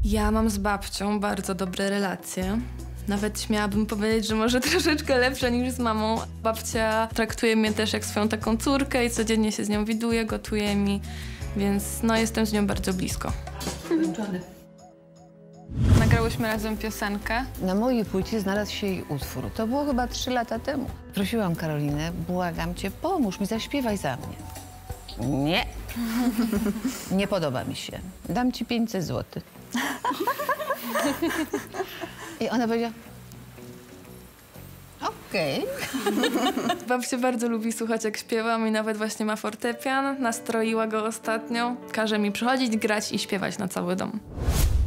Ja mam z babcią bardzo dobre relacje. Nawet śmiałabym powiedzieć, że może troszeczkę lepsze niż z mamą. Babcia traktuje mnie też jak swoją taką córkę i codziennie się z nią widuję, gotuje mi, więc no jestem z nią bardzo blisko. Nagrałyśmy razem piosenkę. Na mojej płycie znalazł się jej utwór. To było chyba 3 lata temu. Prosiłam Karolinę, błagam cię, pomóż mi, zaśpiewaj za mnie. Nie. Nie podoba mi się. Dam ci 500 zł. I ona powiedziała, okej. Babcia bardzo lubi słuchać, jak śpiewam i nawet właśnie ma fortepian. Nastroiła go ostatnio. Każe mi przychodzić, grać i śpiewać na cały dom.